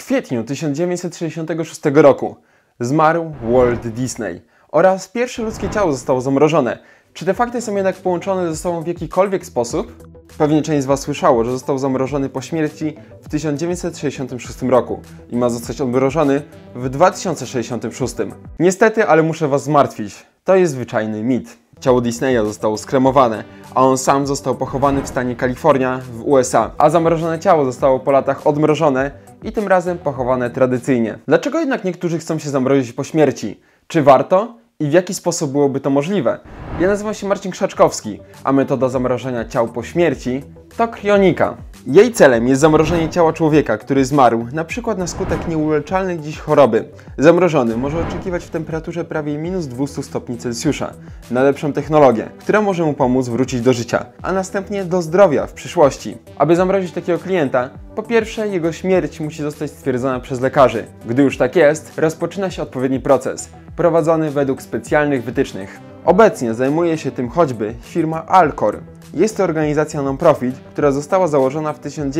kwietniu 1966 roku zmarł Walt Disney oraz pierwsze ludzkie ciało zostało zamrożone. Czy te fakty są jednak połączone ze sobą w jakikolwiek sposób? Pewnie część z Was słyszało, że został zamrożony po śmierci w 1966 roku i ma zostać odmrożony w 2066. Niestety, ale muszę Was zmartwić. To jest zwyczajny mit. Ciało Disneya zostało skremowane, a on sam został pochowany w stanie Kalifornia w USA, a zamrożone ciało zostało po latach odmrożone i tym razem pochowane tradycyjnie. Dlaczego jednak niektórzy chcą się zamrozić po śmierci? Czy warto? I w jaki sposób byłoby to możliwe? Ja nazywam się Marcin Krzaczkowski, a metoda zamrażania ciał po śmierci to krionika. Jej celem jest zamrożenie ciała człowieka, który zmarł, np. na skutek nieuleczalnej dziś choroby. Zamrożony może oczekiwać w temperaturze prawie minus 200 stopni Celsjusza na lepszą technologię, która może mu pomóc wrócić do życia, a następnie do zdrowia w przyszłości. Aby zamrozić takiego klienta, po pierwsze jego śmierć musi zostać stwierdzona przez lekarzy. Gdy już tak jest, rozpoczyna się odpowiedni proces, prowadzony według specjalnych wytycznych. Obecnie zajmuje się tym choćby firma Alcor. Jest to organizacja non-profit, która została założona w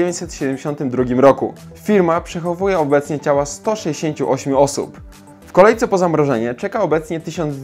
1972 roku. Firma przechowuje obecnie ciała 168 osób. W kolejce po zamrożenie czeka obecnie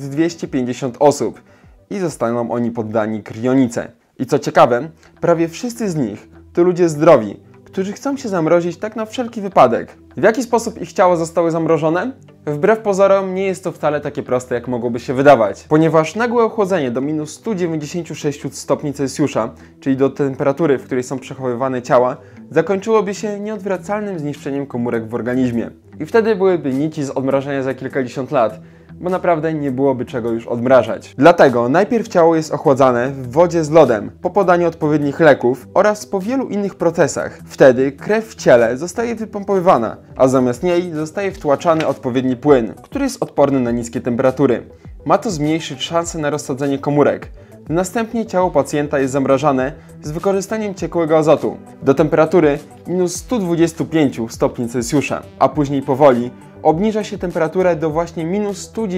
1250 osób i zostaną oni poddani krionice. I co ciekawe, prawie wszyscy z nich to ludzie zdrowi, którzy chcą się zamrozić tak na wszelki wypadek. W jaki sposób ich ciała zostały zamrożone? Wbrew pozorom nie jest to wcale takie proste, jak mogłoby się wydawać, ponieważ nagłe ochłodzenie do minus 196 stopni Celsjusza, czyli do temperatury, w której są przechowywane ciała, zakończyłoby się nieodwracalnym zniszczeniem komórek w organizmie. I wtedy byłyby nici z odmrażania za kilkadziesiąt lat, bo naprawdę nie byłoby czego już odmrażać. Dlatego najpierw ciało jest ochładzane w wodzie z lodem, po podaniu odpowiednich leków oraz po wielu innych procesach. Wtedy krew w ciele zostaje wypompowywana, a zamiast niej zostaje wtłaczany odpowiedni płyn, który jest odporny na niskie temperatury. Ma to zmniejszyć szanse na rozsadzenie komórek. Następnie ciało pacjenta jest zamrażane z wykorzystaniem ciekłego azotu do temperatury minus 125 stopni Celsjusza, a później powoli obniża się temperaturę do właśnie minus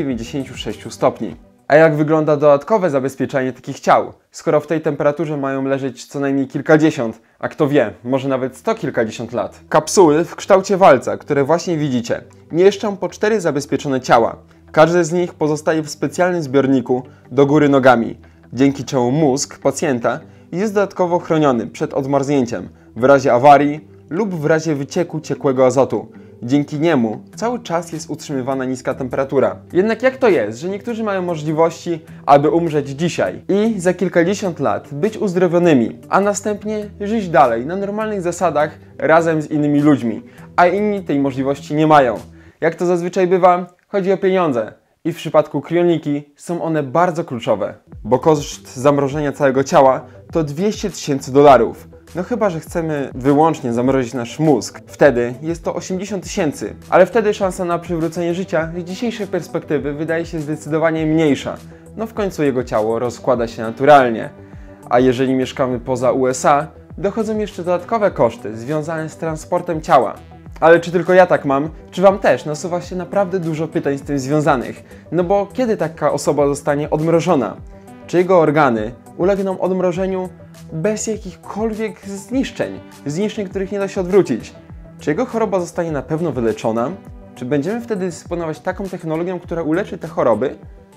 196 stopni. A jak wygląda dodatkowe zabezpieczanie takich ciał, skoro w tej temperaturze mają leżeć co najmniej kilkadziesiąt, a kto wie, może nawet 100 kilkadziesiąt lat? Kapsuły w kształcie walca, które właśnie widzicie, mieszczą po 4 zabezpieczone ciała. Każde z nich pozostaje w specjalnym zbiorniku do góry nogami, dzięki czemu mózg pacjenta jest dodatkowo chroniony przed odmarznięciem w razie awarii lub w razie wycieku ciekłego azotu. Dzięki niemu cały czas jest utrzymywana niska temperatura. Jednak jak to jest, że niektórzy mają możliwości, aby umrzeć dzisiaj i za kilkadziesiąt lat być uzdrowionymi, a następnie żyć dalej na normalnych zasadach razem z innymi ludźmi, a inni tej możliwości nie mają? Jak to zazwyczaj bywa, chodzi o pieniądze. I w przypadku krioniki są one bardzo kluczowe, bo koszt zamrożenia całego ciała to 200 000 $. No chyba, że chcemy wyłącznie zamrozić nasz mózg. Wtedy jest to 80 000, ale wtedy szansa na przywrócenie życia z dzisiejszej perspektywy wydaje się zdecydowanie mniejsza. No w końcu jego ciało rozkłada się naturalnie. A jeżeli mieszkamy poza USA, dochodzą jeszcze dodatkowe koszty związane z transportem ciała. Ale czy tylko ja tak mam? Czy Wam też nasuwa się naprawdę dużo pytań z tym związanych? No bo kiedy taka osoba zostanie odmrożona? Czy jego organy ulegną odmrożeniu bez jakichkolwiek zniszczeń, których nie da się odwrócić? Czy jego choroba zostanie na pewno wyleczona? Czy będziemy wtedy dysponować taką technologią, która uleczy te choroby?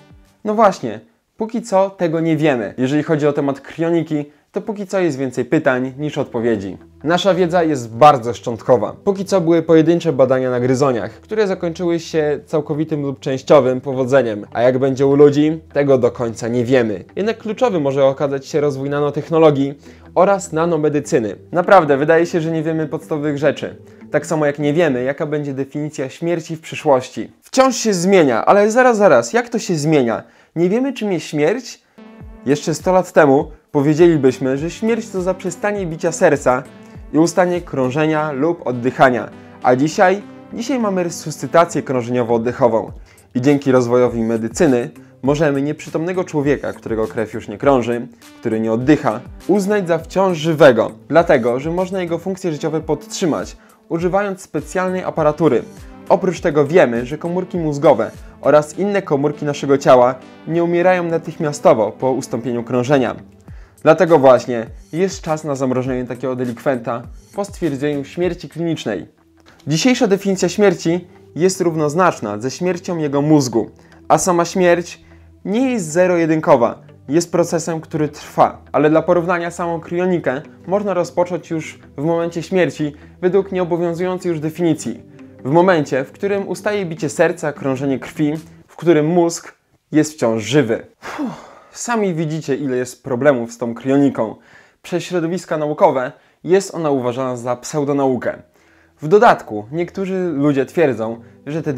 No właśnie, póki co tego nie wiemy. Jeżeli chodzi o temat krioniki, to póki co jest więcej pytań niż odpowiedzi. Nasza wiedza jest bardzo szczątkowa. Póki co były pojedyncze badania na gryzoniach, które zakończyły się całkowitym lub częściowym powodzeniem. A jak będzie u ludzi, tego do końca nie wiemy. Jednak kluczowy może okazać się rozwój nanotechnologii oraz nanomedycyny. Naprawdę, wydaje się, że nie wiemy podstawowych rzeczy. Tak samo jak nie wiemy, jaka będzie definicja śmierci w przyszłości. Wciąż się zmienia, ale zaraz, jak to się zmienia? Nie wiemy, czym jest śmierć? Jeszcze 100 lat temu powiedzielibyśmy, że śmierć to zaprzestanie bicia serca i ustanie krążenia lub oddychania. A dzisiaj mamy resuscytację krążeniowo-oddechową. I dzięki rozwojowi medycyny możemy nieprzytomnego człowieka, którego krew już nie krąży, który nie oddycha, uznać za wciąż żywego. Dlatego, że można jego funkcje życiowe podtrzymać, używając specjalnej aparatury. Oprócz tego wiemy, że komórki mózgowe oraz inne komórki naszego ciała nie umierają natychmiastowo po ustąpieniu krążenia. Dlatego właśnie jest czas na zamrożenie takiego delikwenta po stwierdzeniu śmierci klinicznej. Dzisiejsza definicja śmierci jest równoznaczna ze śmiercią jego mózgu, a sama śmierć nie jest zero-jedynkowa, jest procesem, który trwa, ale dla porównania samą krionikę można rozpocząć już w momencie śmierci według nieobowiązującej już definicji. W momencie, w którym ustaje bicie serca, krążenie krwi, w którym mózg jest wciąż żywy. Sami widzicie, ile jest problemów z tą krioniką. Przez środowiska naukowe jest ona uważana za pseudonaukę. W dodatku niektórzy ludzie twierdzą, że te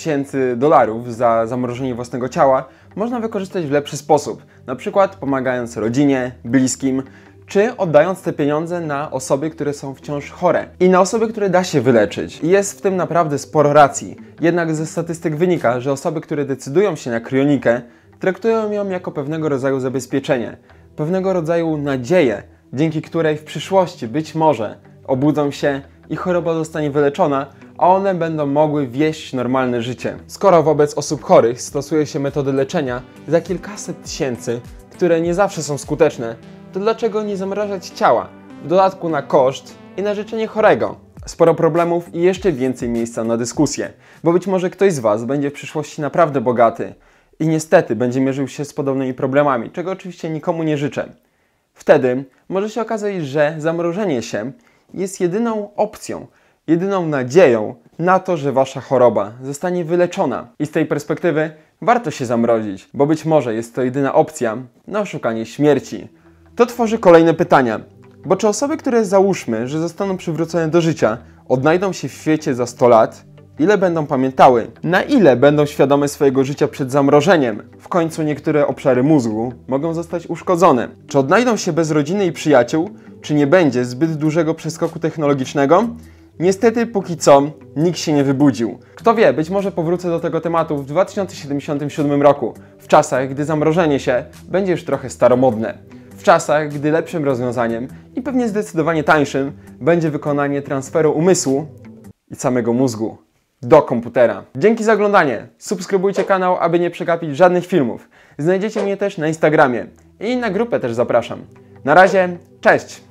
$200,000 za zamrożenie własnego ciała można wykorzystać w lepszy sposób, na przykład pomagając rodzinie, bliskim, czy oddając te pieniądze na osoby, które są wciąż chore i na osoby, które da się wyleczyć. Jest w tym naprawdę sporo racji, jednak ze statystyk wynika, że osoby, które decydują się na krionikę, traktują ją jako pewnego rodzaju zabezpieczenie, pewnego rodzaju nadzieję, dzięki której w przyszłości być może obudzą się i choroba zostanie wyleczona, a one będą mogły wieść normalne życie. Skoro wobec osób chorych stosuje się metody leczenia za kilkaset tysięcy, które nie zawsze są skuteczne, to dlaczego nie zamrażać ciała? W dodatku na koszt i na życzenie chorego. Sporo problemów i jeszcze więcej miejsca na dyskusję, bo być może ktoś z Was będzie w przyszłości naprawdę bogaty i niestety będzie mierzył się z podobnymi problemami, czego oczywiście nikomu nie życzę. Wtedy może się okazać, że zamrożenie się jest jedyną opcją, jedyną nadzieją na to, że Wasza choroba zostanie wyleczona. I z tej perspektywy warto się zamrozić, bo być może jest to jedyna opcja na oszukanie śmierci. To tworzy kolejne pytania, bo czy osoby, które załóżmy, że zostaną przywrócone do życia, odnajdą się w świecie za 100 lat? Ile będą pamiętały? Na ile będą świadome swojego życia przed zamrożeniem? W końcu niektóre obszary mózgu mogą zostać uszkodzone. Czy odnajdą się bez rodziny i przyjaciół? Czy nie będzie zbyt dużego przeskoku technologicznego? Niestety póki co nikt się nie wybudził. Kto wie, być może powrócę do tego tematu w 2077 roku, w czasach, gdy zamrożenie się będzie już trochę staromodne. W czasach, gdy lepszym rozwiązaniem i pewnie zdecydowanie tańszym będzie wykonanie transferu umysłu i samego mózgu do komputera. Dzięki za oglądanie. Subskrybujcie kanał, aby nie przegapić żadnych filmów. Znajdziecie mnie też na Instagramie i na grupę też zapraszam. Na razie, cześć!